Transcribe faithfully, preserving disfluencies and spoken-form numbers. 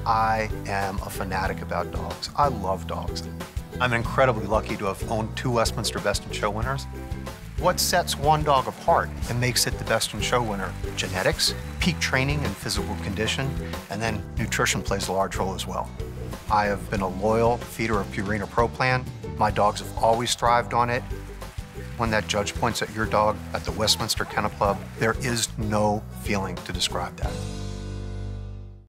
I am a fanatic about dogs. I love dogs. I'm incredibly lucky to have owned two Westminster Best in Show winners. What sets one dog apart and makes it the Best in Show winner? Genetics, peak training and physical condition, and then nutrition plays a large role as well. I have been a loyal feeder of Purina Pro Plan. My dogs have always thrived on it. When that judge points at your dog at the Westminster Kennel Club, there is no feeling to describe that.